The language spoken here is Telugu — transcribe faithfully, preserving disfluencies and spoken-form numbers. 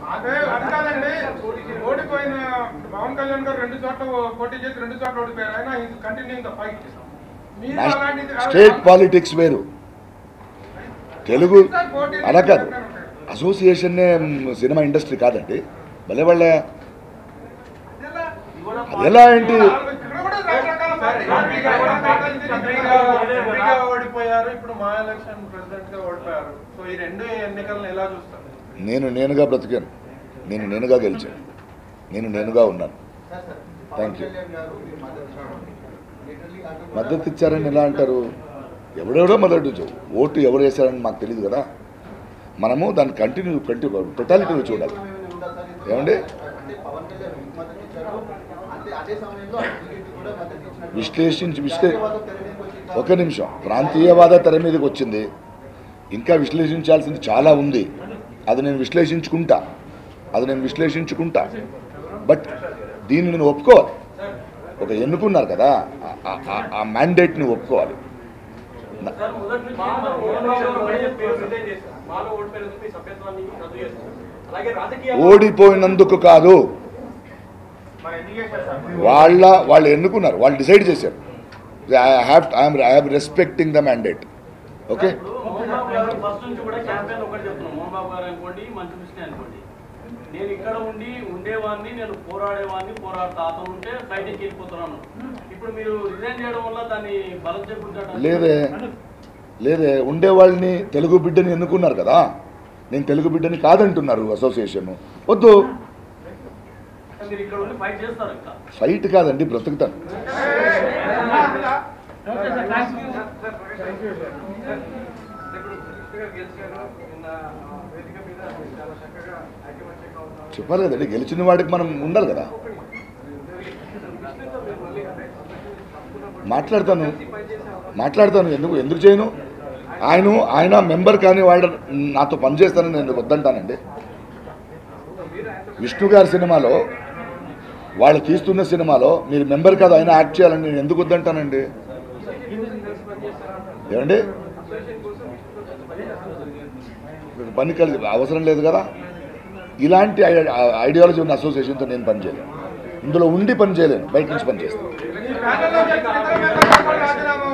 అదే అంటారండి. ఓడిపోయిన పవన్ కళ్యాణ్ గారు రెండు చోట్ల పోటీ చేసి రెండు చోట్ల ఓడిపోయారు. ఆయన continue the fight. State politics వేరు, తెలుగు అలా కాదు. అసోసియేషన్నే సినిమా ఇండస్ట్రీ కాదండి. భలే వాళ్ళ అది ఎలా ఏంటి ఓడిపోయారు, ఇప్పుడు మా ఎలక్షన్ ప్రెసిడెంట్ గా ఓడిపోయారు. సో ఈ రెండు ఎన్నికలను ఎలా చూస్తారు? నేను నేనుగా బ్రతికాను, నేను నేనుగా గెలిచాను, నేను నేనుగా ఉన్నాను. Thank you. మద్దతు ఇచ్చారని ఎలా అంటారు? ఎవడెవడో మద్దతు ఇచ్చారు. ఓటు ఎవరు వేశారని మాకు తెలియదు కదా. మనము దాన్ని కంటిన్యూ కంటిన్యూ టోటాలిటీ చూడాలి. ఏమండి విశ్లేషించి విశ్లే ఒక నిమిషం ప్రాంతీయవాద తెర మీదకి వచ్చింది. ఇంకా విశ్లేషించాల్సింది చాలా ఉంది. అది నేను విశ్లేషించుకుంటా అది నేను విశ్లేషించుకుంటా బట్ దీన్ని నేను ఒప్పుకోవాలి. ఒక ఎన్నుకున్నారు కదా, ఆ మ్యాండేట్ని ఒప్పుకోవాలి. ఓడిపోయినందుకు కాదు, వాళ్ళ వాళ్ళు ఎన్నుకున్నారు, వాళ్ళు డిసైడ్ చేశారు. I have I'm I have respecting the mandate. Okay, నేను ఇక్కడ ఉండి ఉండేవాడిని, నేను పోరాడేవాడిని, పోరాడుతా అతను ఉంటే బయటకి వెళ్ళిపోతున్నాను. ఇప్పుడు మీరు రిజైన్ చేయడం వల్ల దాన్ని బలం చేకూర్చడం లేదే లేదే ఉండేవాళ్ళని తెలుగు బిడ్డని ఎన్నుకున్నారు కదా. నేను తెలుగు బిడ్డని కాదంటున్నారు అసోసియేషన్. వద్దు, మీరు ఇక్కడ ఉండి ఫైట్ చేస్తారు. ఇంకా ఫైట్ కాదండి, బ్రతుకుతాను. చెప్పాలి కదండి, గెలిచిన వాడికి మనం ఉండాలి కదా. మాట్లాడతాను మాట్లాడతాను ఎందుకు ఎందుకు చేయను? ఆయన ఆయన మెంబర్ కానీ వాళ్ళు నాతో పనిచేస్తానని నేను వద్దంటానండి. విష్ణు గారి సినిమాలో, వాళ్ళు తీస్తున్న సినిమాలో మీరు మెంబర్ కాదు ఆయన యాక్ట్ చేయాలని నేను ఎందుకు వద్దంటానండి? ఏమండి పని కలిసి అవసరం లేదు కదా. ఇలాంటి ఐడియాలజీ ఉన్న అసోసియేషన్తో నేను పనిచేయలేను. ఇందులో ఉండి పని చేయలేను, బయట నుంచి పని చేస్తాను.